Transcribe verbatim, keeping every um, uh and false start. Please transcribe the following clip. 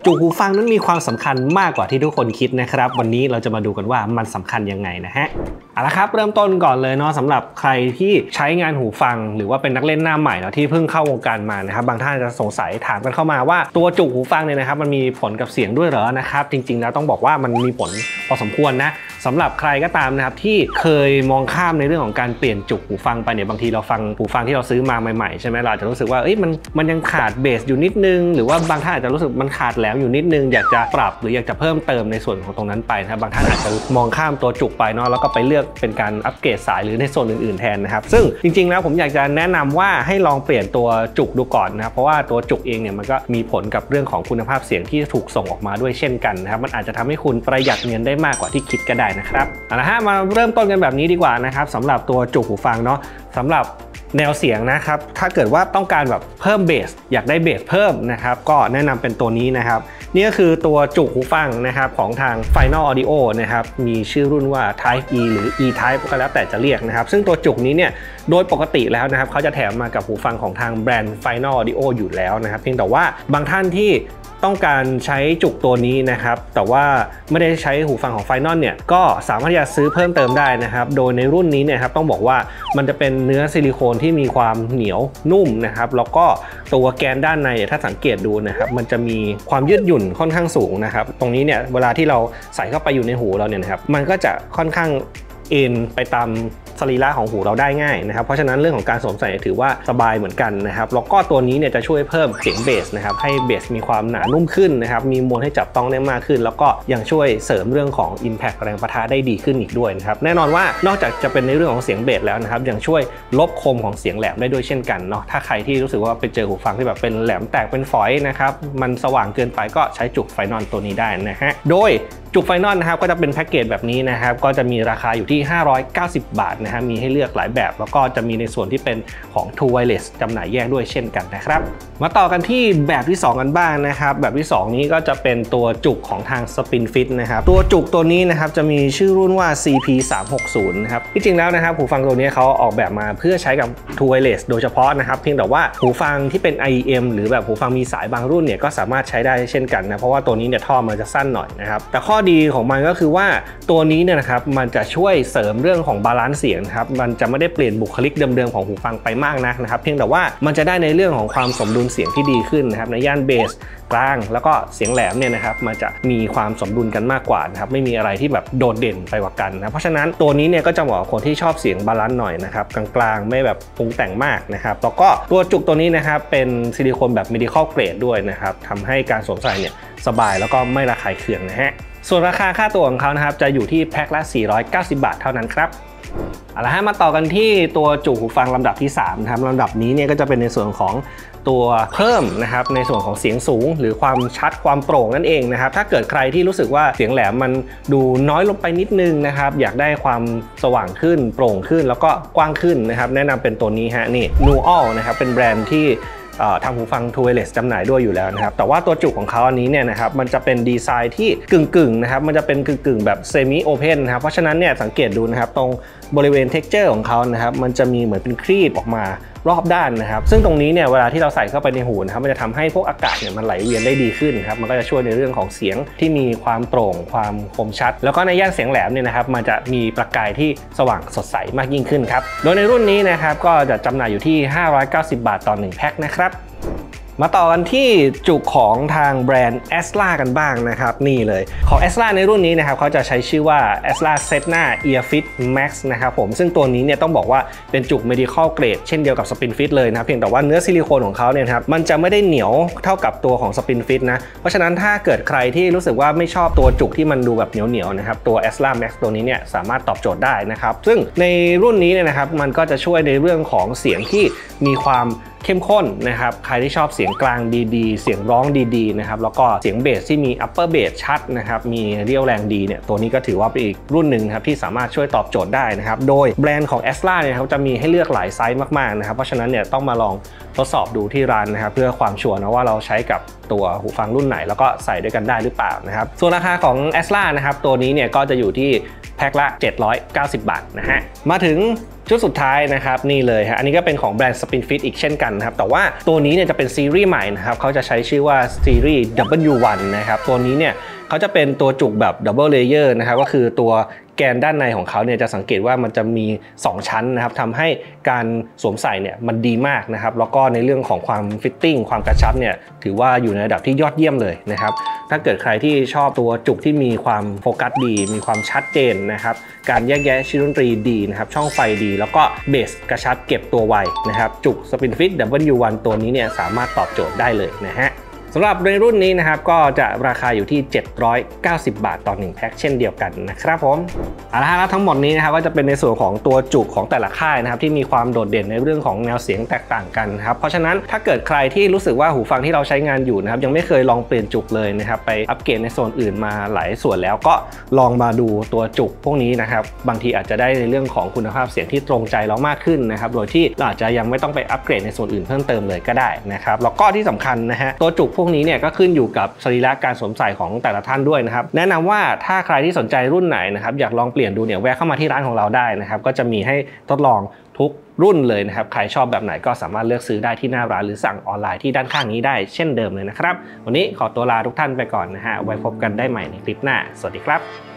จุกหูฟังนั้นมีความสำคัญมากกว่าที่ทุกคนคิดนะครับวันนี้เราจะมาดูกันว่ามันสำคัญยังไงนะฮะเอาละครับเริ่มต้นก่อนเลยเนาะสำหรับใครที่ใช้งานหูฟังหรือว่าเป็นนักเล่นหน้าใหม่เนาะที่เพิ่งเข้าวงการมานะครับบางท่านจะสงสัยถามกันเข้ามาว่าตัวจุกหูฟังเนี่ยนะครับมันมีผลกับเสียงด้วยเหรอนะครับจริงๆแล้วต้องบอกว่ามันมีผลพอสมควรนะสำหรับใครก็ตามนะครับที่เคยมองข้ามในเรื่องของการเปลี่ยนจุกหูฟังไปเนี่ยบางทีเราฟังหูฟังที่เราซื้อมาใหม่ๆใช่ไหมเราอาจจะรู้สึกว่าเอ้ยมันมันยังขาดเบสอยู่นิดนึงหรือว่าบางท่านอาจจะรู้สึกมันขาดแหลมอยู่นิดนึงอยากจะปรับหรืออยากจะเพิ่มเติมในส่วนของตรงนั้นไปนะครับบางท่านอาจจะมองข้ามตัวจุกไปเนาะแล้วก็ไปเลือกเป็นการอัปเกรดสายหรือในส่วนอื่นๆแทนนะครับซึ่งจริงๆแล้วผมอยากจะแนะนำว่าให้ลองเปลี่ยนตัวจุกดูก่อนนะครับเพราะว่าตัวจุกเองเนี่ยมันก็มีผลกับเรื่องของคุณภาพเสียงที่ถูกส่งออกมาด้วยเช่นกันนะครับมันอาจจะทำให้คุณประหยัดเงินได้มากกว่าที่คิดก็ได้นะครับเอาละฮะมาเริ่มต้นกันแบบนี้ดีกว่านะครับสำหรับตัวจุกหูฟังเนาะสำหรับแนวเสียงนะครับถ้าเกิดว่าต้องการแบบเพิ่มเบสอยากได้เบสเพิ่มนะครับก็แนะนำเป็นตัวนี้นะครับนี่ก็คือตัวจุกหูฟังนะครับของทาง Final Audio นะครับมีชื่อรุ่นว่า Type E หรือ E Type ก็แล้วแต่จะเรียกนะครับซึ่งตัวจุกนี้เนี่ยโดยปกติแล้วนะครับเขาจะแถมมากับหูฟังของทางแบรนด์ Final Audio อยู่แล้วนะครับเพียงแต่ว่าบางท่านที่ต้องการใช้จุกตัวนี้นะครับแต่ว่าไม่ได้ใช้หูฟังของ Final เนี่ยก็สามารถที่จะซื้อเพิ่มเติมได้นะครับโดยในรุ่นนี้เนี่ยครับต้องบอกว่ามันจะเป็นเนื้อซิลิโคนที่มีความเหนียวนุ่มนะครับแล้วก็ตัวแกนด้านในถ้าสังเกตดูนะครับมันจะมีความยืดหยุ่นค่อนข้างสูงนะครับตรงนี้เนี่ยเวลาที่เราใส่เข้าไปอยู่ในหูเราเนี่ยนะครับมันก็จะค่อนข้างเอ็นไปตามสรีระของหูเราได้ง่ายนะครับเพราะฉะนั้นเรื่องของการสวมใส่ถือว่าสบายเหมือนกันนะครับแล้วก็ตัวนี้เนี่ยจะช่วยเพิ่มเสียงเบสนะครับให้เบสมีความหนานุ่มขึ้นนะครับมีมวลให้จับต้องได้มากขึ้นแล้วก็ยังช่วยเสริมเรื่องของ Impact แรงปะทะได้ดีขึ้นอีกด้วยนะครับแน่นอนว่านอกจากจะเป็นในเรื่องของเสียงเบสแล้วนะครับยังช่วยลบคมของเสียงแหลมได้ด้วยเช่นกันเนาะถ้าใครที่รู้สึกว่าไปเจอหูฟังที่แบบเป็นแหลมแตกเป็นฝอยนะครับมันสว่างเกินไปก็ใช้จุกไฟนอลตัวนี้ได้นะฮะโดยจุกไฟนอลนะครับก็จะเป็นแพ็กเกจแบบนี้นะครับก็จะมีราคาอยู่ที่ห้าร้อยเก้าสิบบาทนะฮะมีให้เลือกหลายแบบแล้วก็จะมีในส่วนที่เป็นของ True Wireless จำหน่ายแยกด้วยเช่นกันนะครับมาต่อกันที่แบบที่สองกันบ้างนะครับแบบที่สองนี้ก็จะเป็นตัวจุกของทาง Spinfit นะครับตัวจุกตัวนี้นะครับจะมีชื่อรุ่นว่า ซี พี สามหกศูนย์ นะครับที่จริงแล้วนะครับหูฟังตัวนี้เขาออกแบบมาเพื่อใช้กับ True Wireless โดยเฉพาะนะครับเพียงแต่ว่าหูฟังที่เป็น ไอ อี เอ็ม หรือแบบหูฟังมีสายบางรุ่นเนี่ยก็สามารถใช้ได้เช่นกันนะเพราะว่าตัวนี้เนี่ยท่อมันจะสั้นหน่อยนะครับแต่ข้อดีของมันก็คือว่าตัวนี้เนี่ยนะครับมันจะช่วยเสริมเรื่องของบาลานซ์เสียงครับมันจะไม่ได้เปลี่ยนบุคลิกเดิมๆของหูฟังไปมากนักนะครับเพียงแต่ว่ามันจะได้ในเรื่องของความสมดุลเสียงที่ดีขึ้นนะครับในย่านเบสกลางแล้วก็เสียงแหลมเนี่ยนะครับมันจะมีความสมดุลกันมากกว่านะครับไม่มีอะไรที่แบบโดดเด่นไปกว่ากันนะเพราะฉะนั้นตัวนี้เนี่ยก็จะเหมาะกับคนที่ชอบเสียงบาลานซ์หน่อยนะครับกลางๆไม่แบบปรุงแต่งมากนะครับแล้วก็ตัวจุกตัวนี้นะครับเป็นซิลิโคนแบบ medical grade ด้วยนะครับทำให้การสวมใส่เนี่ยสบายแล้วก็ไม่ระคายเคืองนะฮะส่วนราคาค่าตัวของเขานะครับจะอยู่ที่แพ็คละสี่ร้อยเก้าสิบบาทเท่านั้นครับเอาละฮะมาต่อกันที่ตัวจุกหูฟังลำดับที่สามนะครับลำดับนี้เนี่ยก็จะเป็นในส่วนของตัวเพิ่มนะครับในส่วนของเสียงสูงหรือความชัดความโปร่งนั่นเองนะครับถ้าเกิดใครที่รู้สึกว่าเสียงแหลมมันดูน้อยลงไปนิดนึงนะครับอยากได้ความสว่างขึ้นโปร่งขึ้นแล้วก็กว้างขึ้นนะครับแนะนำเป็นตัวนี้ฮะนี่ Nual นะครับเป็นแบรนด์ที่ทำหูฟัง True Wireless จำหน่ายด้วยอยู่แล้วนะครับแต่ว่าตัวจุกของเขาอันนี้เนี่ยนะครับมันจะเป็นดีไซน์ที่กึ่งๆนะครับมันจะเป็นกึ่งๆแบบ Semi Open นะครับเพราะฉะนั้นเนี่ยสังเกตดูนะครับตรงบริเวณ texture ของเขานะครับมันจะมีเหมือนเป็นครีบออกมารอบด้านนะครับซึ่งตรงนี้เนี่ยเวลาที่เราใส่เข้าไปในหูนะครับมันจะทำให้พวกอากาศเนี่ยมันไหลเวียนได้ดีขึ้นครับมันก็จะช่วยในเรื่องของเสียงที่มีความโปร่งความคมชัดแล้วก็ในย่านเสียงแหลมเนี่ยนะครับมันจะมีประกายที่สว่างสดใสมากยิ่งขึ้นครับโดยในรุ่นนี้นะครับก็จะจำหน่ายอยู่ที่ห้าร้อยเก้าสิบบาทต่อหนึ่งแพ็คนะครับมาต่อกันที่จุกของทางแบรนด์ Asla กันบ้างนะครับนี่เลยของ Asla ในรุ่นนี้นะครับเขาจะใช้ชื่อว่า Asla Setna Earfit Max นะครับผมซึ่งตัวนี้เนี่ยต้องบอกว่าเป็นจุก medical grade เช่นเดียวกับ Spinfit เลยนะเพียงแต่ว่าเนื้อซิลิโคนของเขาเนี่ยครับมันจะไม่ได้เหนียวเท่ากับตัวของ Spinfit นะเพราะฉะนั้นถ้าเกิดใครที่รู้สึกว่าไม่ชอบตัวจุกที่มันดูแบบเหนียวๆนะครับตัว Asla Max ตัวนี้เนี่ยสามารถตอบโจทย์ได้นะครับซึ่งในรุ่นนี้เนี่ยนะครับมันก็จะช่วยในเรื่องของเสียงที่มีความเข้มข้นนะครับใครที่ชอบเสียงกลางดีๆเสียงร้องดีๆนะครับแล้วก็เสียงเบสที่มี upper bass ชัดนะครับมีเรี่ยวแรงดีเนี่ยตัวนี้ก็ถือว่าเป็นอีกรุ่นหนึ่งครับที่สามารถช่วยตอบโจทย์ได้นะครับโดยแบรนด์ของ Asla เนี่ยเขาจะมีให้เลือกหลายไซส์มากๆนะครับเพราะฉะนั้นเนี่ยต้องมาลองทดสอบดูที่ร้านนะครับเพื่อความชัวร์นะว่าเราใช้กับตัวหูฟังรุ่นไหนแล้วก็ใส่ด้วยกันได้หรือเปล่านะครับส่วนราคาของ แอส แอล เอ นะครับตัวนี้เนี่ยก็จะอยู่ที่แพ็คละเจ็ดร้อยเก้าสิบบาทนะฮะมาถึงชุดสุดท้ายนะครับนี่เลยฮะอันนี้ก็เป็นของแบรนด์ Spinfit อีกเช่นกันนะครับแต่ว่าตัวนี้เนี่ยจะเป็นซีรีส์ใหม่นะครับเขาจะใช้ชื่อว่าซีรีส์ ดับเบิลยู วัน นะครับตัวนี้เนี่ยเขาจะเป็นตัวจุกแบบ Double Layer นะครับก็คือตัวแกนด้านในของเขาเนี่ยจะสังเกตว่ามันจะมีสองชั้นนะครับทำให้การสวมใส่เนี่ยมันดีมากนะครับแล้วก็ในเรื่องของความฟิตติ้งความกระชับเนี่ยถือว่าอยู่ในระดับที่ยอดเยี่ยมเลยนะครับถ้าเกิดใครที่ชอบตัวจุกที่มีความโฟกัสดีมีความชัดเจนนะครับการแยกแยะชิ้นดนตรีดีนะครับช่องไฟดีแล้วก็เบสกระชับเก็บตัวไวนะครับจุก Spinfit ดับเบิลยู วัน ตัวนี้เนี่ยสามารถตอบโจทย์ได้เลยนะฮะสำหรับในรุ่นนี้นะครับก็จะราคาอยู่ที่เจ็ดร้อยเก้าสิบบาทต่อหนึ่งแพ็คเช่นเดียวกันนะครับผมเอาละครับทั้งหมดนี้นะครับก็จะเป็นในส่วนของตัวจุกของแต่ละค่ายนะครับที่มีความโดดเด่นในเรื่องของแนวเสียงแตกต่างกันครับเพราะฉะนั้นถ้าเกิดใครที่รู้สึกว่าหูฟังที่เราใช้งานอยู่นะครับยังไม่เคยลองเปลี่ยนจุกเลยนะครับไปอัปเกรดในโซนอื่นมาหลายส่วนแล้วก็ลองมาดูตัวจุกพวกนี้นะครับบางทีอาจจะได้ในเรื่องของคุณภาพเสียงที่ตรงใจเรามากขึ้นนะครับโดยที่เราอาจจะยังไม่ต้องไปอัปเกรดในส่วนอื่นเพิ่มเติมเลยก็ได้นะครับแล้วก็ที่สำคัญนะฮะตัวจุกพวกนี้เนี่ยก็ขึ้นอยู่กับสรีระการสวมใส่ของแต่ละท่านด้วยนะครับแนะนำว่าถ้าใครที่สนใจรุ่นไหนนะครับอยากลองเปลี่ยนดูเนี่ยแวะเข้ามาที่ร้านของเราได้นะครับก็จะมีให้ทดลองทุกรุ่นเลยนะครับใครชอบแบบไหนก็สามารถเลือกซื้อได้ที่หน้าร้านหรือสั่งออนไลน์ที่ด้านข้างนี้ได้เช่นเดิมเลยนะครับวันนี้ขอตัวลาทุกท่านไปก่อนนะฮะไว้พบกันได้ใหม่ในคลิปหน้าสวัสดีครับ